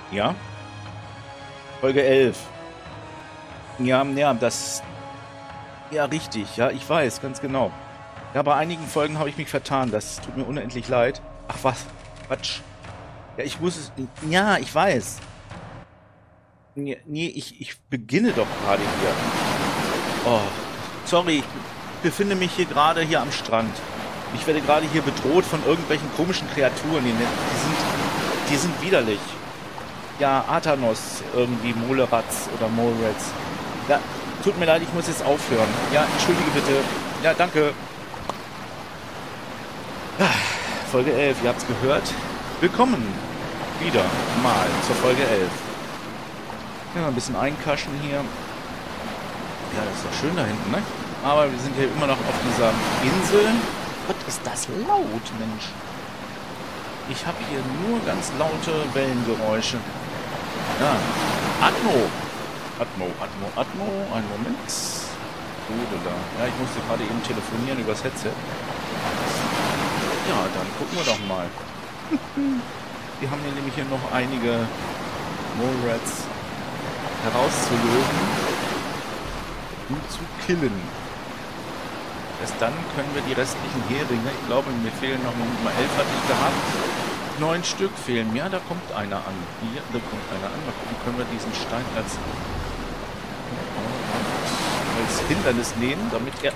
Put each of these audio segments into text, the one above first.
Ja? Folge 11. Ja, ja, das... Ja, richtig. Ja, ich weiß, ganz genau. Ja, bei einigen Folgen habe ich mich vertan. Das tut mir unendlich leid. Ach, was? Quatsch. Ja, ich muss es... Ja, ich weiß. Nee, nee, ich beginne doch gerade hier. Oh, sorry. Ich befinde mich hier gerade hier am Strand. Ich werde gerade hier bedroht von irgendwelchen komischen Kreaturen. Die sind widerlich. Ja, Athanos, irgendwie Molerats oder Molrats. Ja, tut mir leid, ich muss jetzt aufhören. Ja, entschuldige bitte. Ja, danke. Folge 11, ihr habt's gehört. Willkommen wieder mal zur Folge 11. Ja, ein bisschen einkaschen hier. Ja, das ist doch schön da hinten, ne? Aber wir sind hier immer noch auf dieser Insel. Gott, ist das laut, Mensch. Ich habe hier nur ganz laute Wellengeräusche. Ja, Atmo. Atmo. Einen Moment. Da. Ja, ich musste gerade eben telefonieren übers Headset. Ja, dann gucken wir doch mal. Wir haben hier nämlich hier noch einige Molrats herauszulösen und zu killen. Erst dann können wir die restlichen Heringe, ich glaube, mir fehlen noch mal 11 hatte ich gehabt. 9 Stück fehlen mir. Da kommt einer an. Hier, da kommt einer an. Mal gucken, können wir diesen Stein als Hindernis nehmen, damit er...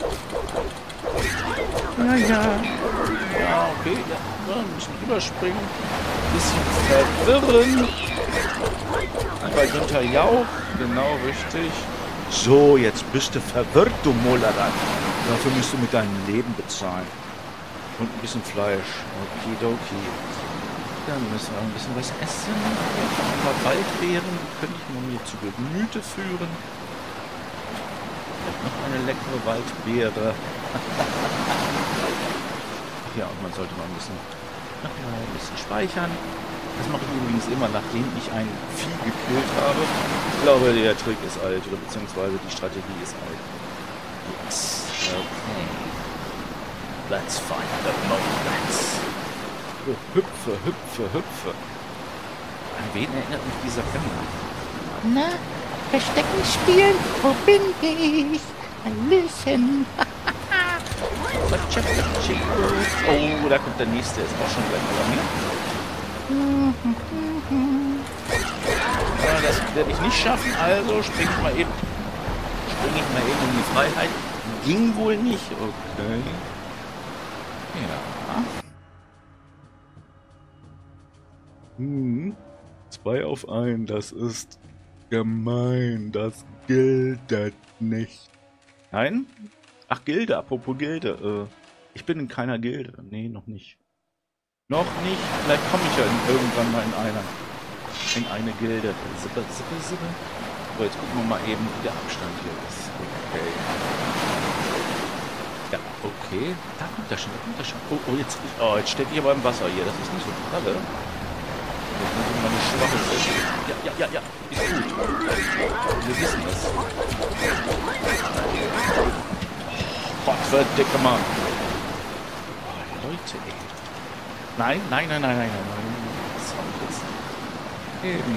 Ja, okay. Ja, ein bisschen überspringen. Ein bisschen verwirren. Bei Günther Jauch. Genau, richtig. So, jetzt bist du verwirrt, du Molerat. Dafür musst du mit deinem Leben bezahlen. Und ein bisschen Fleisch. Okidoki. Dann müssen wir ein bisschen was essen. Ein paar Waldbeeren könnte ich mir zu Gemüte führen. Noch eine leckere Waldbeere. Ach ja, und man sollte mal ein bisschen speichern. Das mache ich übrigens immer, nachdem ich ein Vieh gekillt habe. Ich glaube, der Trick ist alt, oder beziehungsweise die Strategie ist alt. Yes. Okay. Let's find the Molrats. Oh, hüpfe. An wen erinnert mich dieser Penner? Na, Verstecken spielen? Wo bin ich? Hallöchen. Oh, da kommt der nächste. Ist auch schon gleich bei mir. Ja, das werde ich nicht schaffen, also springe ich mal eben in die Freiheit. Ging wohl nicht. Okay. Ja. 2 auf 1, das ist gemein. Das gilt nicht. Nein? Ach, Gilde, apropos Gilde. Ich bin in keiner Gilde. Nee, noch nicht. Noch nicht. Vielleicht komme ich ja irgendwann mal in eine Gilde. Sippe. So, jetzt gucken wir mal eben, wie der Abstand hier ist. Okay. Ja, okay. Da kommt er schon. Jetzt steht ich aber im Wasser hier. Das ist nicht so pralle. Jetzt muss ich mal eine schwache Seite. Ja. Ist gut. Wir wissen das. Gott, verdicke Mann. Oh, Leute, ey. Nein. Das war ich jetzt. Eben.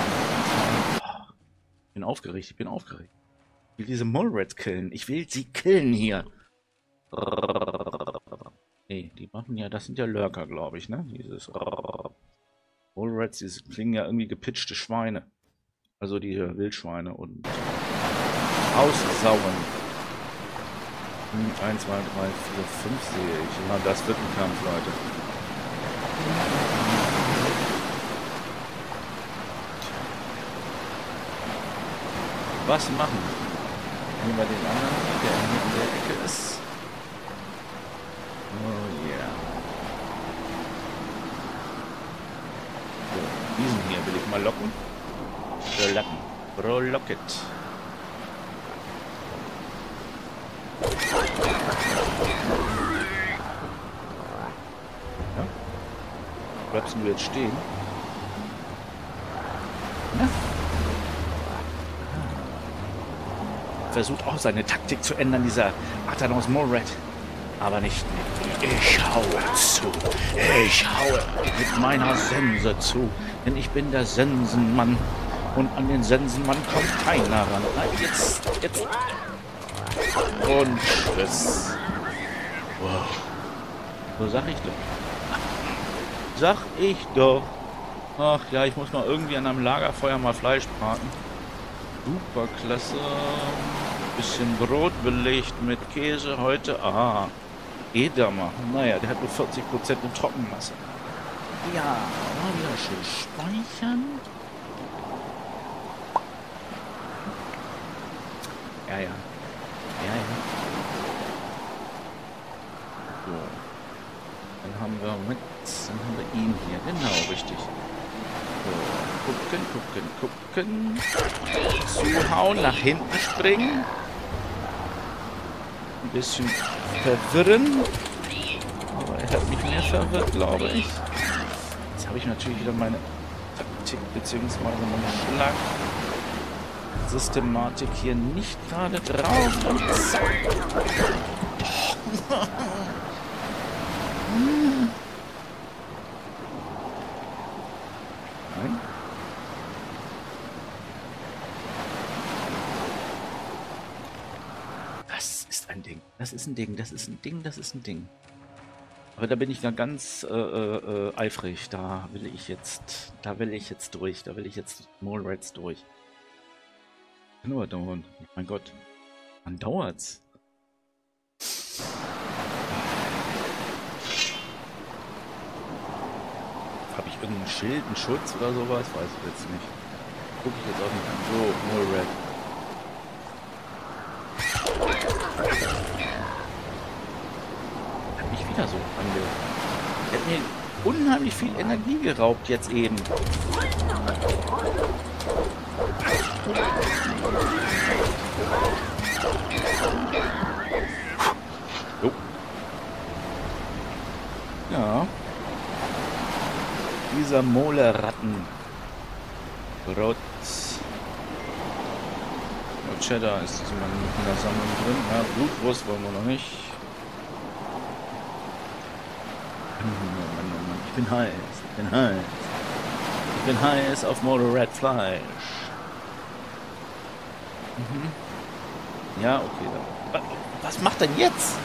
Ich bin aufgeregt. Ich will diese Molrats killen. Ich will sie killen hier. Nee, die machen ja, das sind ja Lurker, glaube ich, ne? Dieses Molrats, die klingen ja irgendwie gepitchte Schweine. Also die Wildschweine und aussauen. 1, 2, 3, 4, 5 sehe ich. Na, das wird ein Kampf, Leute. Was machen? Nehmen wir den anderen, der hier in der Ecke ist. Oh yeah. So, diesen hier will ich mal locken. Frohlocket. Ja? Bleibst du jetzt stehen? Ja? Versucht auch seine Taktik zu ändern, dieser Athanos Molrat. Aber nicht mit. Ich haue zu. Ich haue mit meiner Sense zu. Denn ich bin der Sensenmann. Und an den Sensenmann kommt keiner ran. Nein, jetzt. Und Tschüss. Wow. So sag ich doch. Ach ja, ich muss mal irgendwie an einem Lagerfeuer mal Fleisch braten. Super klasse. Bisschen Brot belegt mit Käse heute. Ah, Edamer. Naja, der hat nur 40% in Trockenmasse. Ja, mal wieder schön speichern. Ja. So. Dann haben wir ihn hier. Genau, richtig. So, gucken. Zuhauen, nach hinten springen. Ein bisschen verwirren. Aber er hat mich mehr verwirrt, glaube ich. Jetzt habe ich natürlich wieder meine Taktik bzw. meine Schlagsystematik hier nicht gerade drauf. Und zack. Nein. Das ist ein Ding. Das ist ein Ding. Aber da bin ich ganz eifrig. Da will ich jetzt durch. Da will ich jetzt Mole Rats durch. Kann nur dauern. Mein Gott. Wann dauert's? Habe ich irgendein Schild, einen Schutz oder sowas? Weiß ich jetzt nicht. Gucke ich jetzt auch nicht an. So, Mole Rat. Hat mich wieder so Er hat mir unheimlich viel Energie geraubt jetzt eben. Jo. Ja. Dieser Mole-Ratten. Rotz. Cheddar ist in der Sammlung drin. Ja, Blutwurst wollen wir noch nicht. Mann. Ich bin heiß auf Mole-Rat Fleisch. Ja, okay. Dann. Was macht denn jetzt?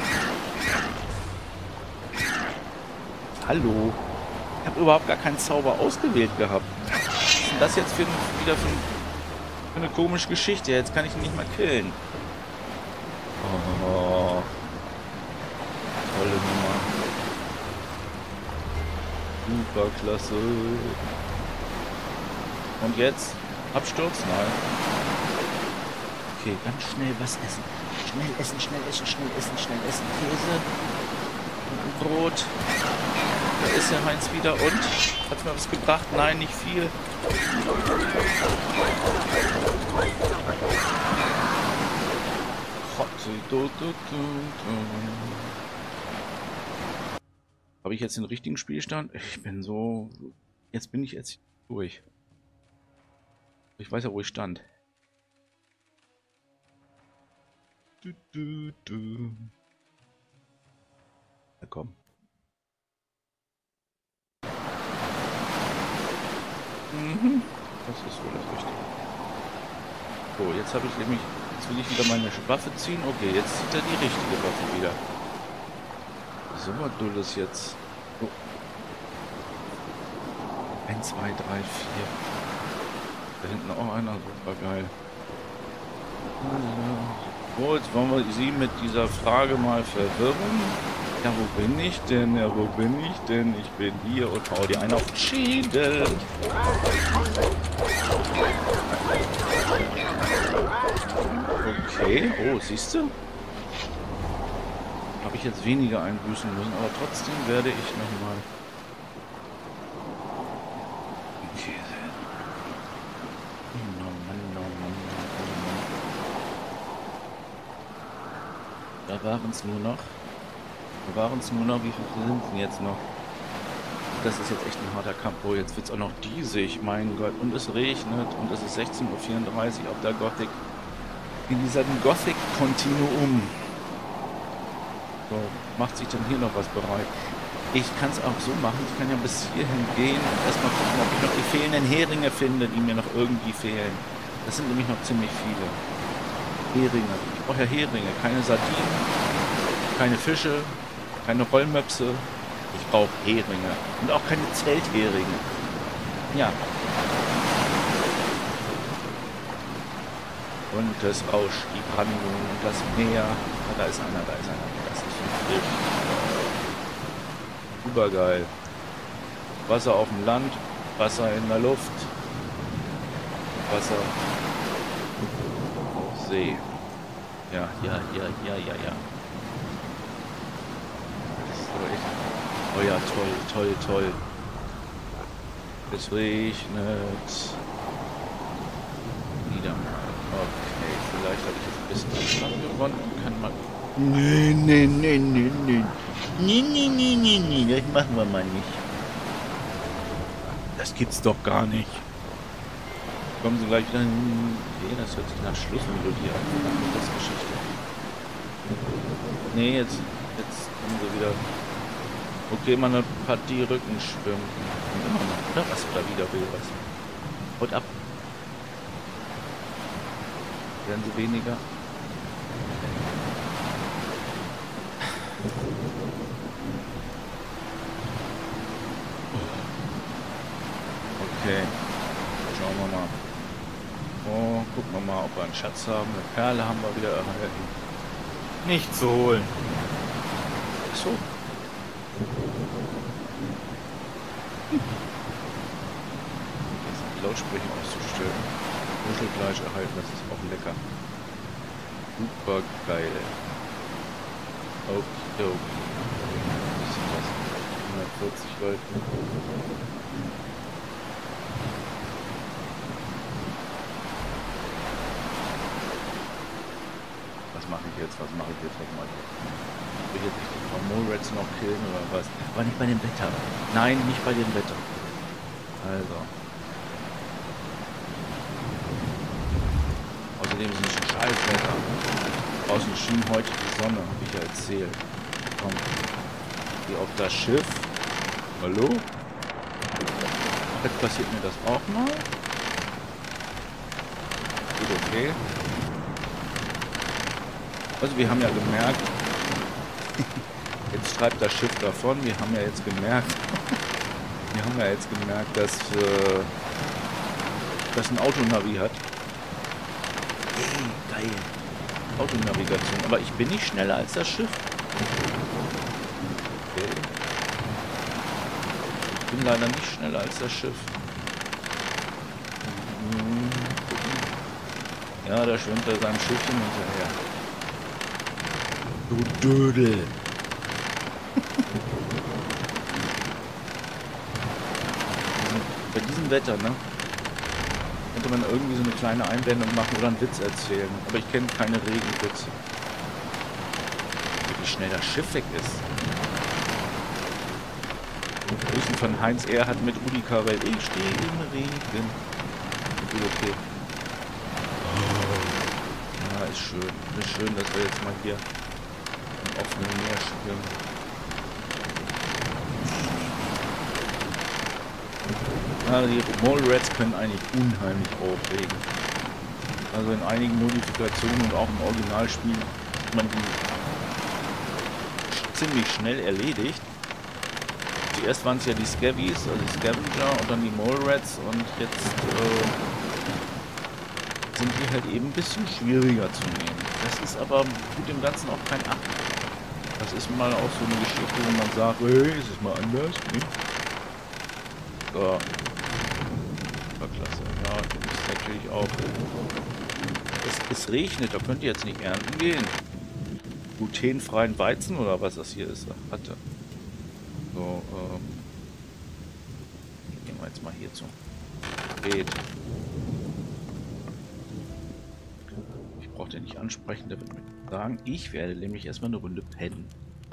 Hallo. Ich habe überhaupt gar keinen Zauber ausgewählt gehabt. Was ist denn das jetzt wieder für eine komische Geschichte? Jetzt kann ich ihn nicht mehr killen. Oh. Tolle Nummer. Super klasse. Und jetzt? Absturz? Nein. Okay, ganz schnell was essen. Schnell essen. Käse. Und Brot. Da ist der Heinz wieder und? Hat's mir was gebracht? Nein, nicht viel. Habe ich jetzt den richtigen Spielstand? Ich bin so... Jetzt bin ich durch. Ich weiß ja, wo ich stand. Na komm. Das ist wohl das Richtige. So, jetzt habe ich nämlich... Jetzt will ich wieder meine Waffe ziehen. Okay, jetzt zieht er die richtige Waffe wieder. So, was du das jetzt? Oh. 1, 2, 3, 4. Da hinten auch einer. Super geil. So, jetzt wollen wir sie mit dieser Frage mal verwirren. Ja, wo bin ich denn? Ich bin hier und hau dir einen auf den Schädel. Okay, oh, siehst du? Habe ich jetzt weniger einbüßen müssen, aber trotzdem werde ich nochmal... Okay. Da waren es nur noch, wie viele sind denn jetzt noch? Das ist jetzt echt ein harter Kampf. Oh, jetzt wird es auch noch diesig, mein Gott. Und es regnet und es ist 16:34 Uhr auf der Gothic. In diesem Gothic-Kontinuum. So, macht sich denn hier noch was bereit? Ich kann es auch so machen. Ich kann ja bis hierhin gehen und erstmal gucken, ob ich noch die fehlenden Heringe finde, die mir noch irgendwie fehlen. Das sind nämlich noch ziemlich viele. Heringe. Ich brauche ja Heringe. Keine Sardinen, keine Fische, keine Rollmöpse. Ich brauche Heringe. Und auch keine Zeltheringe. Ja. Und es rauscht die Brandung und das Meer. Ah, da ist einer, da ist einer. Das ist ein Fisch. Übergeil. Wasser auf dem Land, Wasser in der Luft, Wasser auf See. Ja. Das ist so echt. Oh ja, toll. Es regnet. Wieder. Okay, vielleicht habe ich jetzt ein bisschen Abstand gewonnen. Kann man. Nee. Nee, das machen wir mal nicht. Das gibt's doch gar nicht. Kommen Sie gleich wieder hin. Okay, das hört sich nach Schlussmelodie an. Das ist Geschichte. Nee, jetzt kommen Sie wieder. Okay, meine Partie Rücken schwimmen. Und immer noch, oder was? Oder wieder will was. Haut ab. Werden Sie weniger. Okay, schauen wir mal. Oh, gucken wir mal, ob wir einen Schatz haben. Eine Perle haben wir wieder erhalten. Nicht zu holen. Achso. Jetzt die Lautsprecher auszustellen. Muschelfleisch erhalten, das ist auch lecker. Super geil. Okay. Was ist das? 140 Leute. Was mache ich jetzt? Will ich jetzt nicht die Frau Molrats noch killen oder was? Aber nicht bei dem Wetter. Nein, nicht bei dem Wetter. Also. Außerdem ist es ein scheiß Wetter. Draußen schien heute die Sonne, habe ich ja erzählt. Komm. Geh auf das Schiff. Hallo? Jetzt passiert mir das auch mal. Gut, okay. Also wir haben ja gemerkt, jetzt schreibt das Schiff davon, wir haben ja jetzt gemerkt, dass das ein Autonavi hat. Hey, geil. Autonavigation, aber ich bin nicht schneller als das Schiff. Okay. Ich bin leider nicht schneller als das Schiff. Ja, da schwimmt er seinem Schiffchen hinterher. Du Dödel. Bei diesem Wetter, ne? Könnte man irgendwie so eine kleine Einblendung machen oder einen Witz erzählen. Aber ich kenne keine Regenwitze. Wie schnell das Schiff weg ist. Grüßen von Heinz Erhardt mit Rudi Carell. Ich stehe im Regen. Okay. Ja, ist schön. Ist schön, dass wir jetzt mal hier im offenen Meer schwimmen. Ja, die Molrats können eigentlich unheimlich aufregen. Also in einigen Modifikationen und auch im Originalspiel hat man die ziemlich schnell erledigt. Zuerst waren es ja die Scavies, also die Scavenger und dann die Molrats und jetzt sind die halt eben ein bisschen schwieriger zu nehmen. Das ist aber gut im Ganzen auch kein Acht. Das ist mal auch so eine Geschichte, wo man sagt, hey, ist es mal anders, ne? So. Klasse. Ja, das ist natürlich auch. Es regnet, da könnt ihr jetzt nicht ernten gehen. Glutenfreien Weizen oder was das hier ist, hatte. So, gehen wir jetzt mal hier zum Beet. Ich brauche den nicht ansprechen, der wird mir sagen, ich werde nämlich erstmal eine Runde pennen.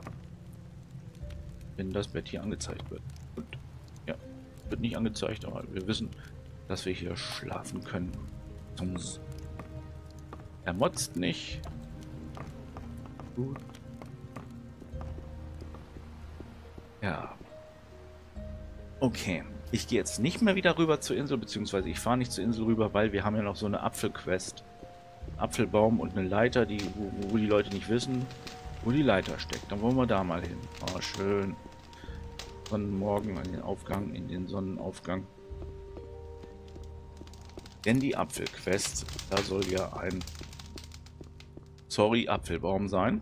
Wenn das Bett hier angezeigt wird. Und ja, wird nicht angezeigt, aber wir wissen, dass wir hier schlafen können. Er motzt nicht. Gut. Ja. Okay. Ich gehe jetzt nicht mehr wieder rüber zur Insel, beziehungsweise ich fahre nicht zur Insel rüber, weil wir haben ja noch so eine Apfelquest. Apfelbaum und eine Leiter, wo die Leute nicht wissen, wo die Leiter steckt. Dann wollen wir da mal hin. Ah, schön. Sonnenmorgen in den Aufgang, in den Sonnenaufgang. Denn die Apfelquest, da soll ja ein Apfelbaum sein.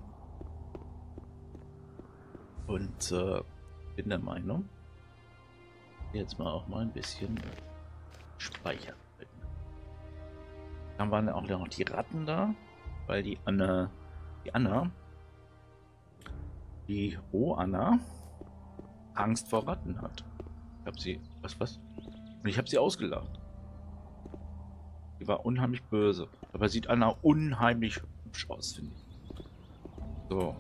Und bin der Meinung, jetzt mal auch mal ein bisschen speichern. Dann waren ja auch noch die Ratten da, weil die Anna, Angst vor Ratten hat. Ich habe sie, was? Und ich habe sie ausgelacht. Die war unheimlich böse. Aber sieht Anna unheimlich hübsch aus, finde ich. So.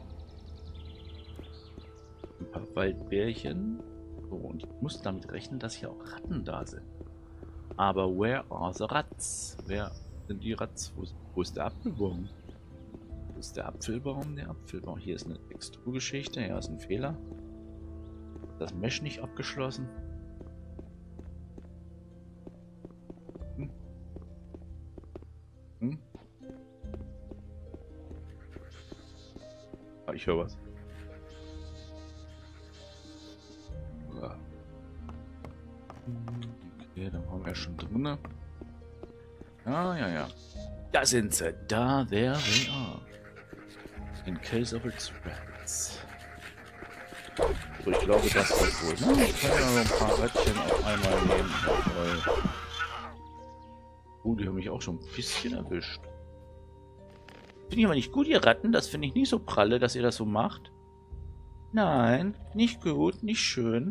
Ein paar Waldbärchen. So, und ich muss damit rechnen, dass hier auch Ratten da sind. Aber where are the rats? Wer sind die Rats? Wo ist der Apfelbaum? Wo ist der Apfelbaum? Der Apfelbaum. Hier ist eine Texturgeschichte. Hier ist ein Fehler. Das Mesh nicht abgeschlossen. Ah, ich höre was. Okay, dann haben wir ja schon drin. Ja. Da sind sie. Da, there they are. In case of its rats. So, ich glaube, das wird wohl. Ne? Ich kann ja noch ein paar Rädchen auf einmal nehmen. Die haben mich auch schon ein bisschen erwischt. Finde ich aber nicht gut, ihr Ratten. Das finde ich nicht so pralle, dass ihr das so macht. Nein, nicht gut, nicht schön.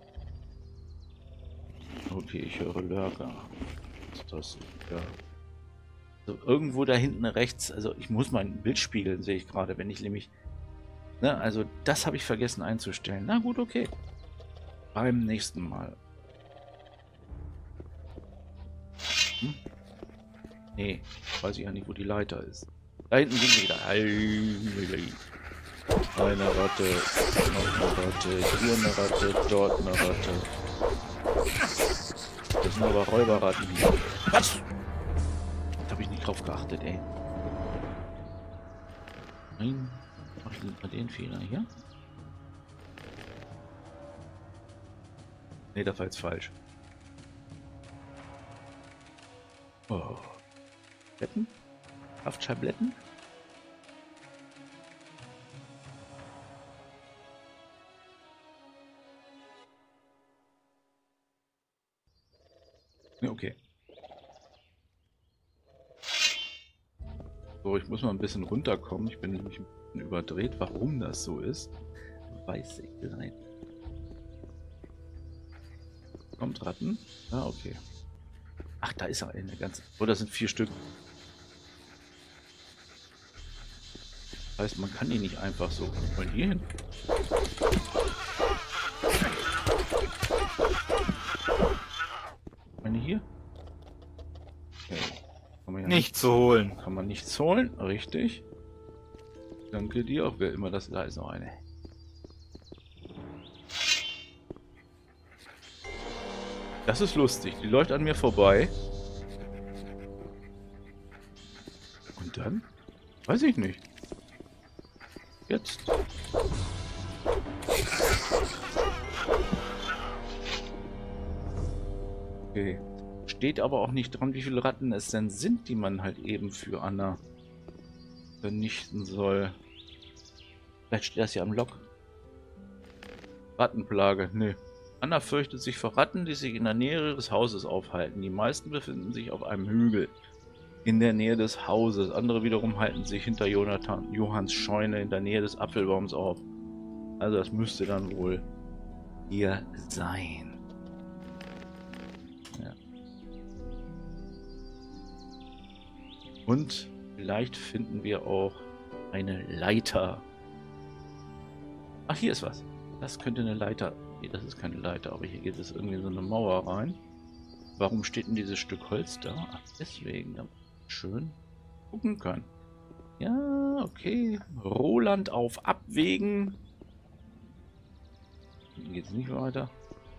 Okay, ich höre Lurker. Was ist das? Ja. Also irgendwo da hinten rechts, also ich muss mein Bild spiegeln, sehe ich gerade, wenn ich nämlich... Ne, also das habe ich vergessen einzustellen. Na gut, okay. Beim nächsten Mal. Nee, weiß ich ja nicht, wo die Leiter ist. Da hinten sind wir wieder. Eine Ratte, noch eine Ratte, hier eine Ratte, dort eine Ratte. Das sind aber Räuberratten hier. Was? Da habe ich nicht drauf geachtet, ey. Nein. Mach ich mal den Fehler hier? Ne, das war jetzt falsch. Oh. Tabletten? Krafttabletten? Ja, okay. So, ich muss mal ein bisschen runterkommen. Ich bin nämlich ein bisschen überdreht. Warum das so ist, weiß ich nicht. Kommt Ratten? Ah, okay. Ach, da ist er eine ganze. Oh, das sind 4 Stück. Das heißt, man kann die nicht einfach so. Mal hier hin. Eine hier? Okay. Kann man ja Nichts zu holen. Kann man nichts holen, richtig. Danke dir auch, wer immer das. Da ist noch eine. Das ist lustig. Die läuft an mir vorbei. Und dann? Weiß ich nicht. Jetzt. Okay. Steht aber auch nicht dran, wie viele Ratten es denn sind, die man halt eben für Anna vernichten soll. Vielleicht steht das ja am Log. Rattenplage. Nö. Anna fürchtet sich vor Ratten, die sich in der Nähe des Hauses aufhalten. Die meisten befinden sich auf einem Hügel in der Nähe des Hauses. Andere wiederum halten sich hinter Johanns Scheune in der Nähe des Apfelbaums auf. Also das müsste dann wohl hier sein. Ja. Und vielleicht finden wir auch eine Leiter. Ach, hier ist was. Das könnte eine Leiter... Nee, das ist keine Leiter, aber hier geht es irgendwie in so eine Mauer rein. Warum steht denn dieses Stück Holz da? Ach, deswegen, damit wir schön gucken können. Ja, okay. Roland auf Abwägen. Geht's nicht weiter?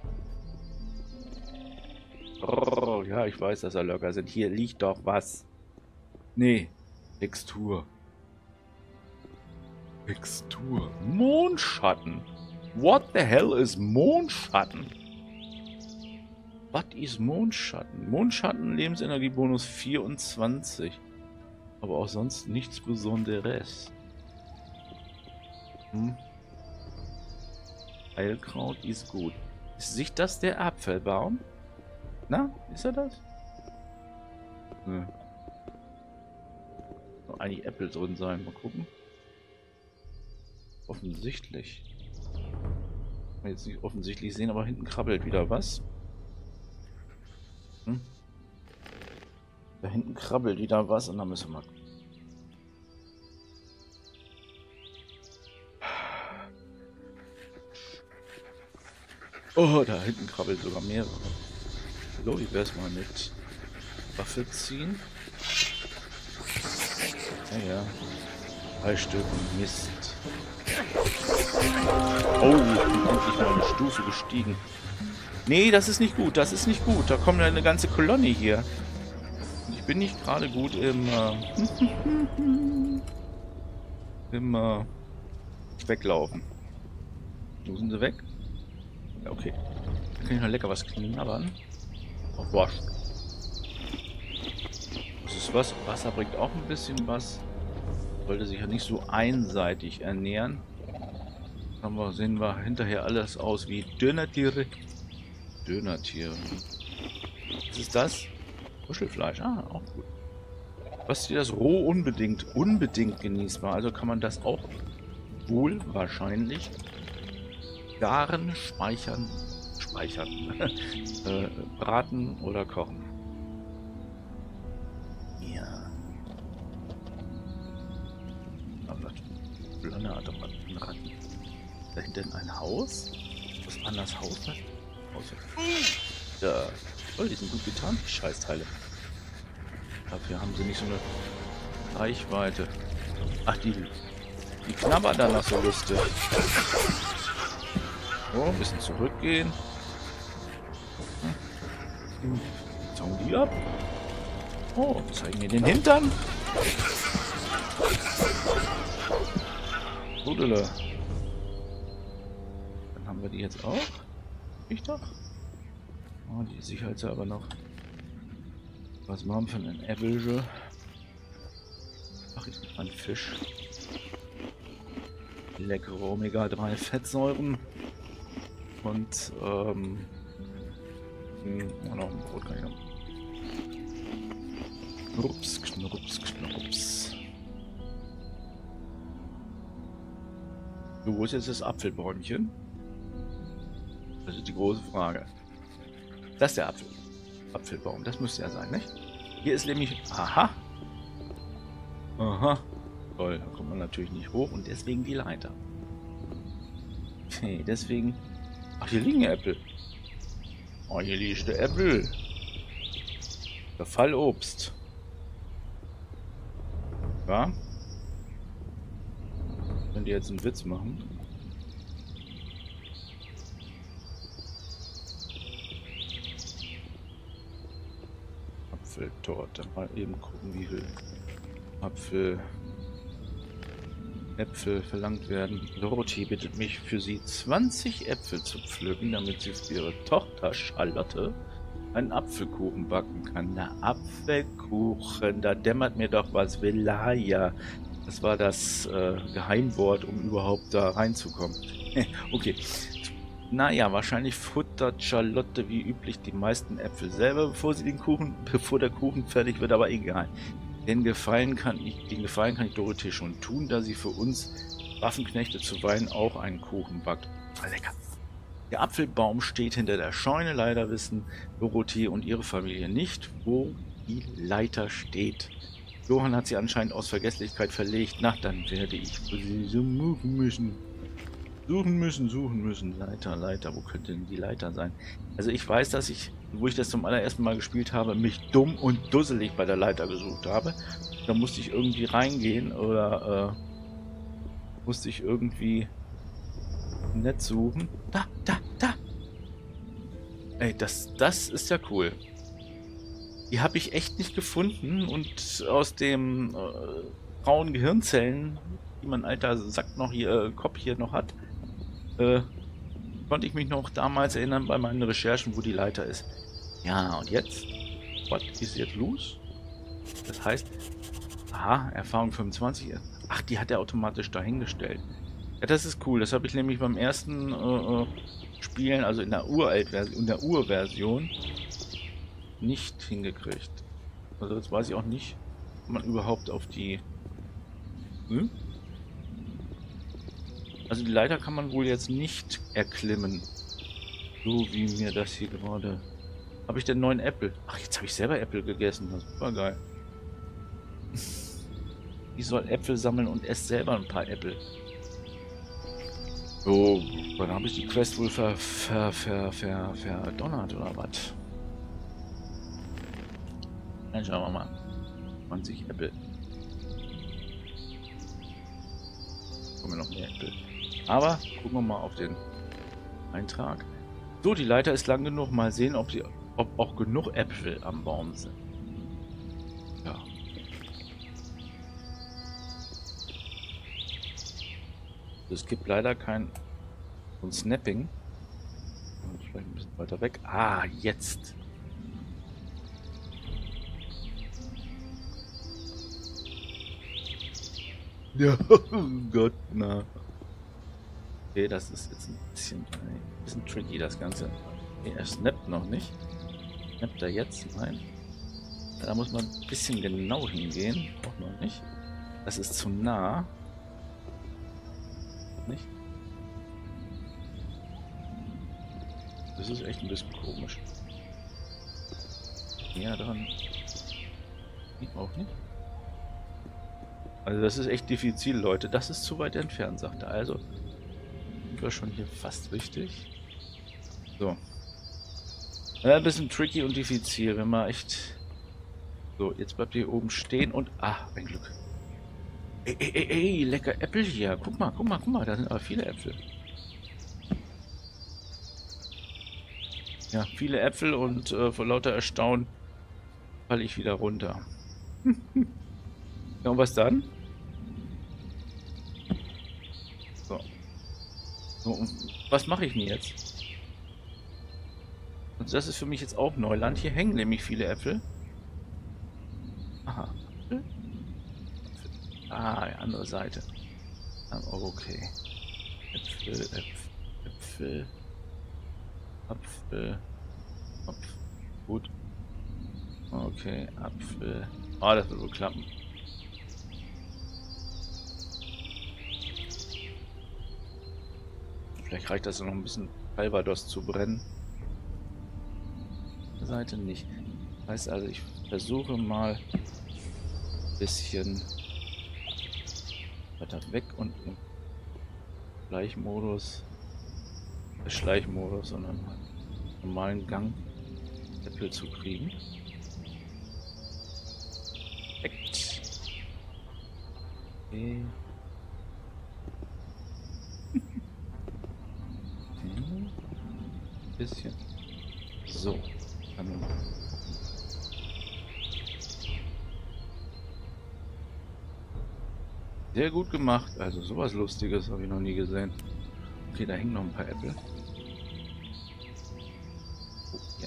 Oh, ja, ich weiß, dass da Lurker sind. Hier liegt doch was. Nee. Textur. Textur. Mondschatten. What the hell is Mondschatten? Was ist Mondschatten? Mondschatten, Lebensenergiebonus 24. Aber auch sonst nichts Besonderes. Heilkraut ist gut. Ist sich das der Apfelbaum? Na, ist er das? Nö. Soll eigentlich Äpfel drin sein. Mal gucken. Offensichtlich. Kann man jetzt nicht offensichtlich sehen, aber hinten krabbelt wieder was. Da hinten krabbelt wieder was und dann müssen wir mal. Oh, da hinten krabbelt sogar mehrere. So, wie wär's mal mit Waffe ziehen? Ja. 3 Stück Mist. Oh, ich bin endlich mal eine Stufe gestiegen. Nee, das ist nicht gut. Das ist nicht gut. Da kommt eine ganze Kolonne hier. Und ich bin nicht gerade gut im Weglaufen. Wo sind sie weg? Ja, okay. Da kann ich noch lecker was knabbern. Ach, wasch. Das ist was. Wasser bringt auch ein bisschen was. Sollte sich ja nicht so einseitig ernähren. Aber sehen wir hinterher alles aus wie Dönertiere. Dönertiere. Was ist das? Muschelfleisch. Ah, auch gut. Was ist das roh unbedingt genießbar? Also kann man das auch wohl wahrscheinlich garen, speichern, braten oder kochen. Ja. Aber blonde Ratten. Dahinter ein Haus? Was an das Haus hat? Ja. Oh, die sind gut getan, die Scheißteile. Dafür haben sie nicht so eine Reichweite. Ach, die knabbern dann noch so lustig. So, ein bisschen zurückgehen. Zauen die ab. Oh, zeigen mir den Hintern. Rudele. Dann haben wir die jetzt auch. Ich doch. Oh, die Sicherheitshalber noch. Was machen wir für einen Äppelche? Ach, ich bin ein Fisch. Leckere Omega-3 Fettsäuren. Und, noch ein Brot kann ich noch. Knurps, knurps, knurps. So, wo ist jetzt das Apfelbäumchen? Das ist die große Frage. Das ist der Apfelbaum, das müsste ja sein, nicht? Hier ist nämlich... Aha! Aha! Toll, da kommt man natürlich nicht hoch und deswegen die Leiter. Okay, deswegen... Ach, hier liegen Äpfel. Oh, hier liegt der Äpfel. Der Fallobst. Ja? Wenn die jetzt einen Witz machen. Apfeltorte. Mal eben gucken, wie viel Äpfel verlangt werden. Dorothy bittet mich, für sie 20 Äpfel zu pflücken, damit sie für ihre Tochter Charlotte einen Apfelkuchen backen kann. Na, Apfelkuchen, da dämmert mir doch was. Velaya. Das war das Geheimwort, um überhaupt da reinzukommen. Okay. Naja, wahrscheinlich futtert Charlotte wie üblich die meisten Äpfel selber, bevor der Kuchen fertig wird, aber egal. Den Gefallen kann ich Dorothee schon tun, da sie für uns Waffenknechte zuweilen auch einen Kuchen backt. Lecker. Der Apfelbaum steht hinter der Scheune, leider wissen Dorothee und ihre Familie nicht, wo die Leiter steht. Johann hat sie anscheinend aus Vergesslichkeit verlegt. Na, dann werde ich sie suchen müssen. Suchen müssen. Leiter, wo könnte denn die Leiter sein? Also ich weiß, dass ich, wo ich das zum allerersten Mal gespielt habe, mich dumm und dusselig bei der Leiter gesucht habe. Da musste ich irgendwie reingehen oder musste ich irgendwie Nett suchen. Da, da, da. Ey, das ist ja cool. Die habe ich echt nicht gefunden und aus dem braunen Gehirnzellen, die mein alter Sack noch hier, Kopf hier noch hat, konnte ich mich noch damals erinnern bei meinen Recherchen, wo die Leiter ist. Ja, und jetzt? Was ist jetzt los? Das heißt, aha, Erfahrung 25. Ach, die hat er automatisch dahingestellt. Ja, das ist cool. Das habe ich nämlich beim ersten Spielen, also in der Urversion, nicht hingekriegt. Also jetzt weiß ich auch nicht, ob man überhaupt auf die... Hm? Also die Leiter kann man wohl jetzt nicht erklimmen. So wie mir das hier gerade... Habe ich den neuen Apple? Ach, jetzt habe ich selber Äpfel gegessen. Das ist super geil. Ich soll Äpfel sammeln und esse selber ein paar Äpfel. So, dann habe ich die Quest wohl verdonnert oder was? Dann schauen wir mal. 20 Äpfel. Kommen noch mehr Äpfel. Aber gucken wir mal auf den Eintrag. So, die Leiter ist lang genug. Mal sehen, ob auch genug Äpfel am Baum sind. Ja. Es gibt leider kein so ein Snapping. Und vielleicht ein bisschen weiter weg. Ah, jetzt. Ja, oh Gott, na. Okay, das ist jetzt ein bisschen tricky, das Ganze. Okay, er snappt noch nicht. Snappt er jetzt? Nein. Da muss man ein bisschen genau hingehen. Auch noch nicht. Das ist zu nah. Nicht? Das ist echt ein bisschen komisch. Ja, dran. Ich auch nicht. Also das ist echt diffizil, Leute. Das ist zu weit entfernt, sagt er. Also sind wir schon hier fast richtig. So. Ein bisschen tricky und diffizil, wenn man echt... So, jetzt bleibt ihr hier oben stehen und... Ah, ein Glück. Ey, lecker Äpfel hier. Guck mal, da sind aber viele Äpfel. Ja, viele Äpfel und vor lauter Erstaunen falle ich wieder runter. Ja, und was dann? So, und was mache ich denn jetzt? Und das ist für mich jetzt auch Neuland. Hier hängen nämlich viele Äpfel. Aha. Äpfel? Ah, die andere Seite. Okay. Äpfel. Apfel. Gut. Okay, Apfel. Ah, das wird wohl klappen. Vielleicht reicht das noch ein bisschen Calvados zu brennen. Seite nicht. Das heißt also, ich versuche mal ein bisschen weiter weg und im Schleichmodus, sondern normalen Gang Äpfel zu kriegen. Perfekt. Okay. Bisschen. So. Sehr gut gemacht. Also sowas Lustiges habe ich noch nie gesehen. Okay, da hängen noch ein paar Äpfel. Oh, ja.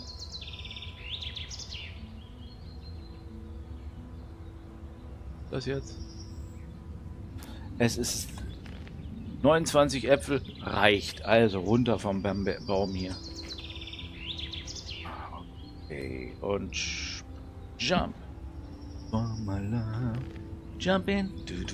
Das jetzt? Es ist 29 Äpfel. Reicht. Also runter vom Baum hier. Okay. Und jump. For my love. Jump in.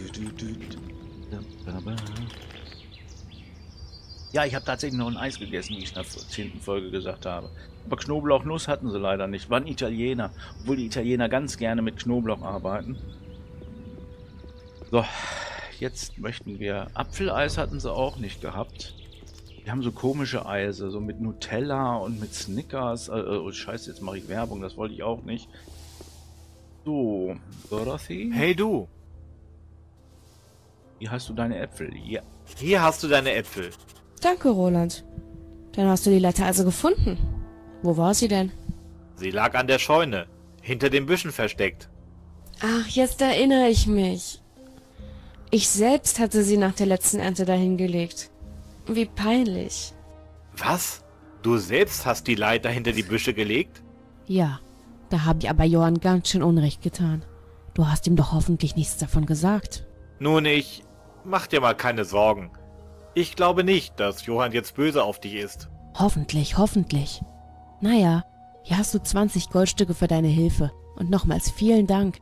Ja, ich habe tatsächlich noch ein Eis gegessen, wie ich in der 10. Folge gesagt habe. Aber Knoblauchnuss hatten sie leider nicht. Waren Italiener. Obwohl die Italiener ganz gerne mit Knoblauch arbeiten. So, jetzt möchten wir... Apfeleis hatten sie auch nicht gehabt. Die haben so komische Eise, so mit Nutella und mit Snickers. Oh, scheiße, jetzt mache ich Werbung, das wollte ich auch nicht. So, Dorothy? Hey du! Hier hast du deine Äpfel. Ja. Hier hast du deine Äpfel. Danke, Roland. Dann hast du die Leiter also gefunden. Wo war sie denn? Sie lag an der Scheune, hinter den Büschen versteckt. Ach, jetzt erinnere ich mich. Ich selbst hatte sie nach der letzten Ernte dahingelegt. Wie peinlich. Was? Du selbst hast die Leiter hinter die Büsche gelegt? Ja, da habe ich aber Johann ganz schön Unrecht getan. Du hast ihm doch hoffentlich nichts davon gesagt. Nun, mach dir mal keine Sorgen. Ich glaube nicht, dass Johann jetzt böse auf dich ist. Hoffentlich, hoffentlich. Naja, hier hast du 20 Goldstücke für deine Hilfe. Und nochmals vielen Dank.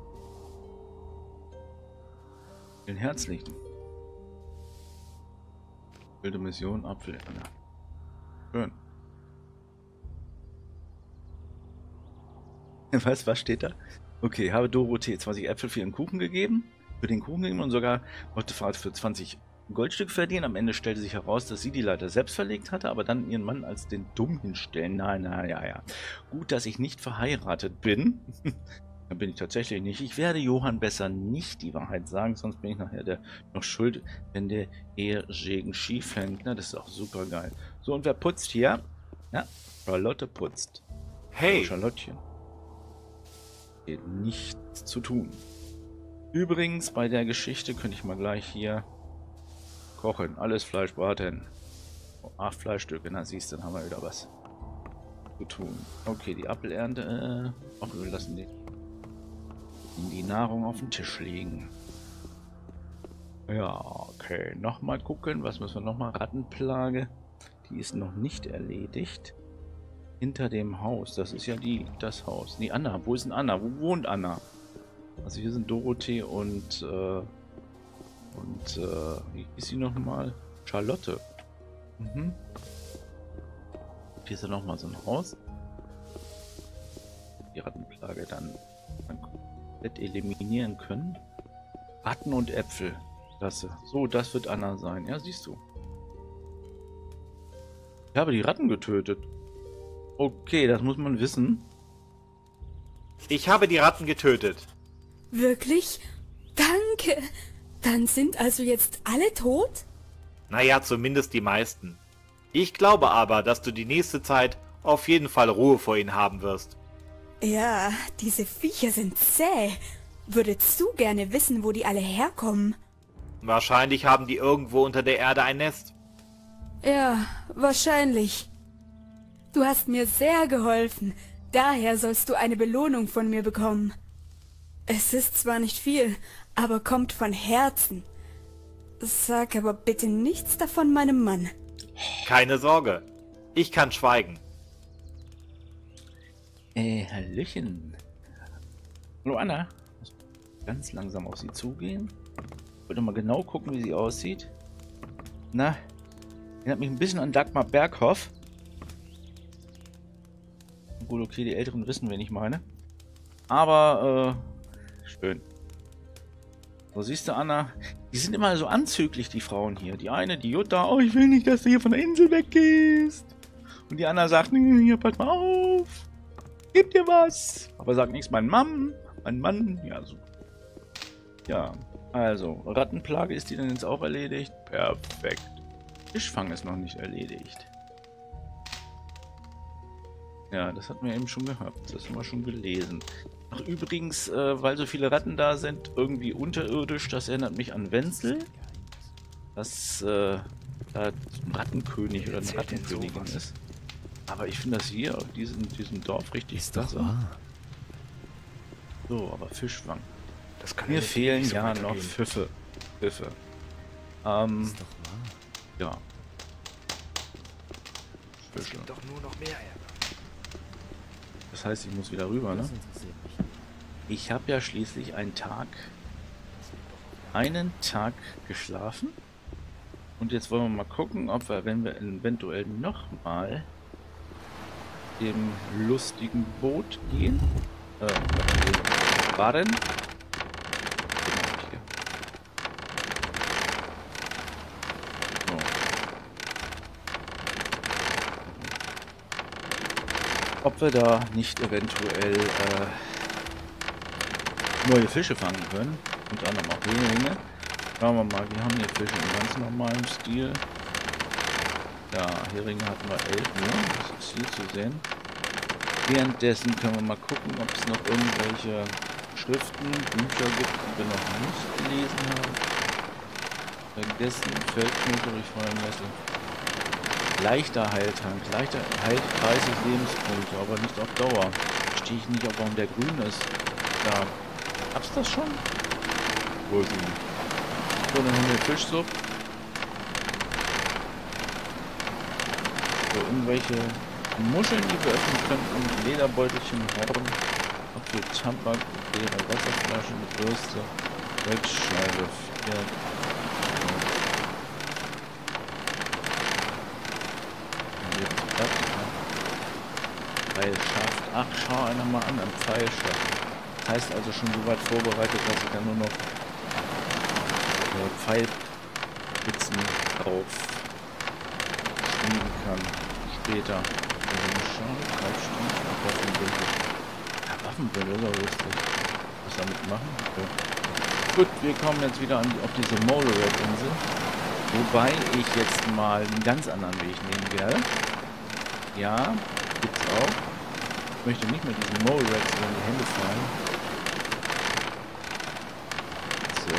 Den herzlichen. Wilde Mission Apfel. Schön. Was steht da? Okay, habe Dorothee 20 Äpfel für ihren Kuchen gegeben. Für den Kuchen gegeben und sogar wollte Fahrt für 20 Goldstück verdienen. Am Ende stellte sich heraus, dass sie die Leiter selbst verlegt hatte, aber dann ihren Mann als den Dumm hinstellen. Nein, ja. Gut, dass ich nicht verheiratet bin. Dann bin ich tatsächlich nicht. Ich werde Johann besser nicht die Wahrheit sagen, sonst bin ich nachher noch schuld, wenn der Ehesegen schief hängt. Na, das ist auch super geil. So, und wer putzt hier? Ja, Charlotte putzt. Hey! So, Charlottchen. Geht nichts zu tun. Übrigens, bei der Geschichte könnte ich mal gleich hier kochen. Alles Fleisch braten. Oh, 8 Fleischstücke. Na, siehst du, dann haben wir wieder was zu tun. Okay, die Apfelernte. Ach, wir lassen die Nahrung auf den Tisch liegen. Ja, okay. Nochmal gucken. Was müssen wir nochmal? Rattenplage. Die ist noch nicht erledigt. Hinter dem Haus. Das ist ja das Haus. Nee, Anna. Wo ist denn Anna? Wo wohnt Anna? Also hier sind Dorothee und wie ist sie nochmal? Charlotte. Mhm. Hier ist ja nochmal so ein Haus. Die Rattenplage dann komplett eliminieren können. Ratten und Äpfel. Klasse. So, das wird Anna sein. Ja, siehst du. Ich habe die Ratten getötet. Okay, das muss man wissen. Ich habe die Ratten getötet. Wirklich? Danke. Dann sind also jetzt alle tot? Naja, zumindest die meisten. Ich glaube aber, dass du die nächste Zeit auf jeden Fall Ruhe vor ihnen haben wirst. Ja, diese Viecher sind zäh. Würdest du gerne wissen, wo die alle herkommen? Wahrscheinlich haben die irgendwo unter der Erde ein Nest. Ja, wahrscheinlich. Du hast mir sehr geholfen. Daher sollst du eine Belohnung von mir bekommen. Es ist zwar nicht viel, aber kommt von Herzen. Sag aber bitte nichts davon meinem Mann. Keine Sorge. Ich kann schweigen. Hallöchen. Hallo Anna. Ganz langsam auf sie zugehen. Ich wollte mal genau gucken, wie sie aussieht. Na, erinnert mich ein bisschen an Dagmar Berghoff. Gut, okay, die Älteren wissen, wen ich meine. Aber, schön. So, siehst du, Anna, die sind immer so anzüglich, die Frauen hier. Die eine, die Jutta, oh, ich will nicht, dass du hier von der Insel weggehst. Und die Anna sagt, hier, pass mal auf. Gib dir was. Aber sagt nichts, mein Mann, ja, so. Ja, also, Rattenplage, ist die denn jetzt auch erledigt? Perfekt. Fischfang ist noch nicht erledigt. Ja, das hatten wir eben schon gehabt. Das haben wir schon gelesen. Ach, übrigens, weil so viele Ratten da sind, irgendwie unterirdisch, das erinnert mich an Wenzel. Das da ein Rattenkönig oder eine Rattenkönigin ist. Aber ich finde das hier auf diesem Dorf richtig klasse. So, aber Fischfang. Das kann Mir fehlen so ja noch weitergehen. Pfiffe. Ja. Es Fische. gibt doch nur noch mehr Ärger. Das heißt, ich muss wieder rüber, ne? Ich habe ja schließlich einen Tag geschlafen. Und jetzt wollen wir mal gucken, ob wir, wenn wir eventuell nochmal dem lustigen Boot gehen, waren. So. Ob wir da nicht eventuell neue Fische fangen können. Unter anderem auch Heringe. Schauen wir mal, wir haben hier Fische im ganz normalen Stil. Ja, Heringe hatten wir 11 nur. Das ist viel zu sehen. Währenddessen können wir mal gucken, ob es noch irgendwelche Schriften, Bücher gibt, die wir noch nicht gelesen haben. Vergessen, Feldknöchel durch Feuermesser. Leichter Heiltank, leichter heilt 30 Lebenspunkte, aber nicht auf Dauer. Verstehe ich nicht, warum der grün ist. Da gab's das schon? Wohl sie nicht. So, dann haben wir Fischsuppe. So, irgendwelche Muscheln, die wir öffnen könnten. Lederbeutelchen, Horn, Apfel, Tabak, Beere, Wasserflasche mit Bürste, Holzscheibe, 4. Pfeilschaft. Ach, schau einer mal an, ein Pfeilschaft. Das heißt also schon so weit vorbereitet, dass ich dann nur noch Pfeilspitzen drauf schmieden kann. Später. Waffenbündel. Ja, Waffenbündel ist auch lustig. Was damit machen? Okay. Gut, wir kommen jetzt wieder auf diese Molered-Insel. Wobei ich jetzt mal einen ganz anderen Weg nehmen werde. Ja, gibt's auch. Ich möchte nicht mehr diesen Molereds in die Hände fallen. So,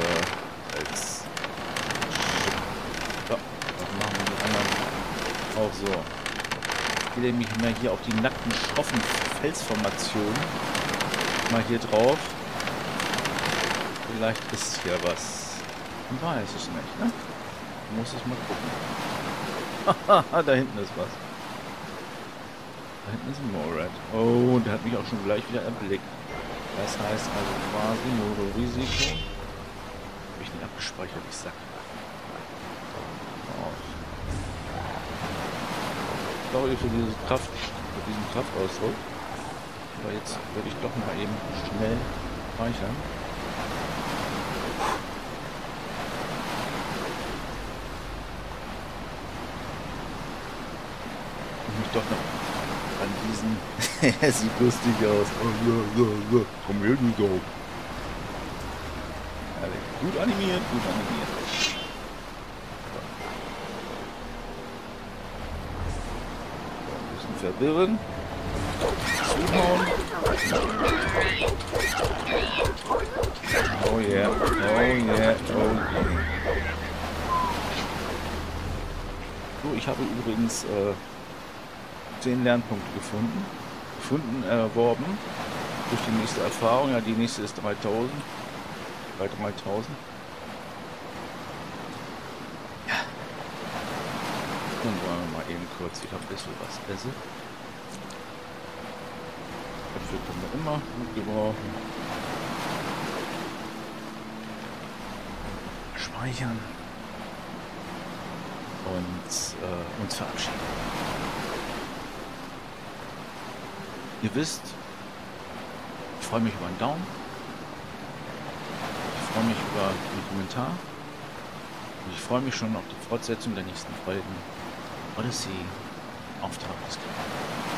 was machen wir die anderen auch so? Ich gehe nämlich mal hier auf die nackten, schroffen Felsformationen. Mal hier drauf. Vielleicht ist hier was. Man weiß es nicht, ne? Man muss es mal gucken. Da hinten ist was. Da hinten ist ein Mored. Oh, der hat mich auch schon gleich wieder erblickt. Das heißt also quasi Modo-Risiko. Habe ich nicht abgespeichert, ich sag. Oh. Sorry für diesen Kraftausdruck. Aber jetzt werde ich doch mal eben schnell speichern. Und mich doch noch an diesen... Er sieht lustig aus. Komm her, du Dog. Gut animiert, gut animiert. So, ein bisschen verwirren. Zuhauen. Oh yeah, oh yeah, oh yeah. So, ich habe übrigens 10 Lernpunkte erworben. Durch die nächste Erfahrung. Ja, die nächste ist 3000. Bei 3000. Ja. Dann wollen wir mal eben kurz wieder ein bisschen was essen. Äpfel können wir immer gut gebrauchen. Speichern. Und uns verabschieden. Ihr wisst, ich freue mich über einen Daumen. Ich freue mich über einen Kommentar. Und ich freue mich schon auf die Fortsetzung der nächsten Folgen. Odyssey, Auftrag des Königs.